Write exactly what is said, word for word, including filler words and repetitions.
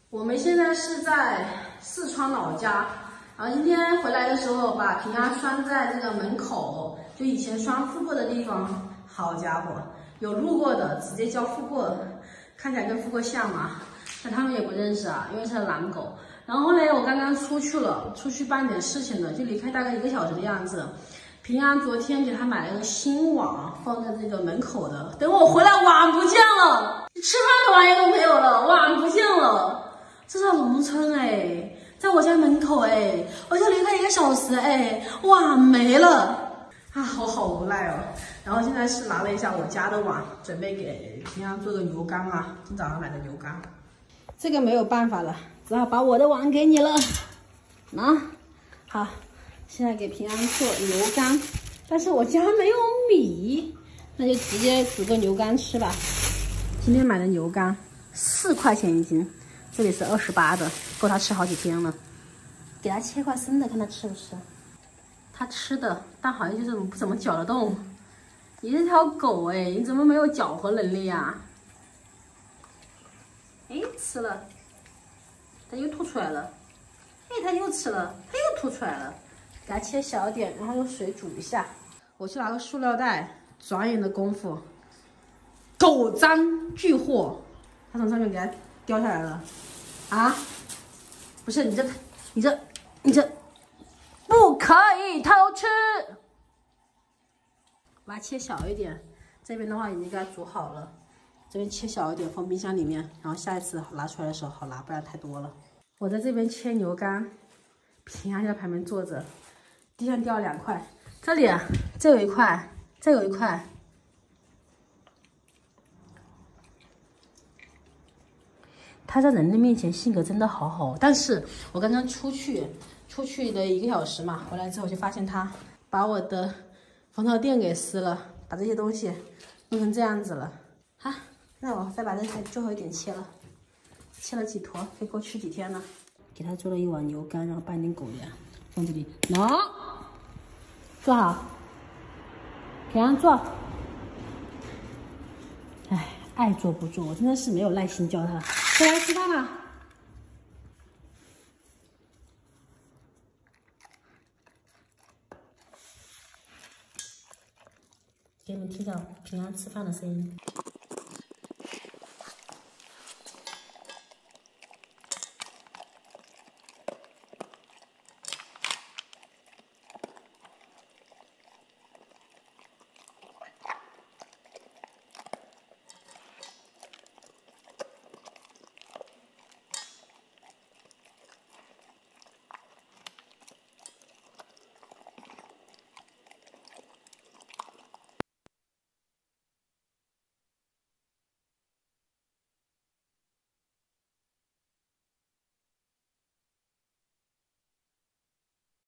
我们现在是在四川老家，然后今天回来的时候把平安拴在这个门口，就以前拴富过的地方。好家伙，有路过的直接叫富过，看起来跟富过像嘛，但他们也不认识啊，因为是狼狗。然后呢，我刚刚出去了，出去办点事情的，就离开大概一个小时的样子。平安昨天给他买了个新网，放在这个门口的，等我回来网不见了，吃饭的玩意都没有了，网不见了。这是农村哎，在我家门口哎，我就离开一个小时哎，哇没了啊，我好无奈哦。然后现在是拿了一下我家的网，准备给平安做个牛肝啊，今早上买的牛肝。这个没有办法了，只好把我的网给你了。啊，好，现在给平安做牛肝，但是我家没有米，那就直接煮个牛肝吃吧。今天买的牛肝四块钱一斤。这里是二十八的，够他吃好几天了。给他切块生的，看他吃不吃。他吃的，但好像就是不怎么嚼得动。你这条狗哎，你怎么没有搅和能力呀？哎，吃了，它又吐出来了。哎，它又吃了，它又吐出来了。给它切小点，然后用水煮一下。我去拿个塑料袋，转眼的功夫，狗赃俱获。它从上面给它掉下来了。啊，不是你这，你这，你这，不可以偷吃。把它切小一点，这边的话已经给它煮好了，这边切小一点放冰箱里面，然后下一次拿出来的时候好拿，不然太多了。我在这边切牛肝，平安在旁边坐着，地上掉了两块，这里这有一块，这有一块。他在人的面前性格真的好好，但是我刚刚出去，出去的一个小时嘛，回来之后就发现他把我的防潮垫给撕了，把这些东西弄成这样子了。好，那我再把这些最后一点切了，切了几坨，可以够吃几天了。给他做了一碗牛肝，然后拌点狗粮，放这里。喏，坐好，平安坐。哎，爱做不做，我真的是没有耐心教他。过来吃饭了。给你们听到平安吃饭的声音。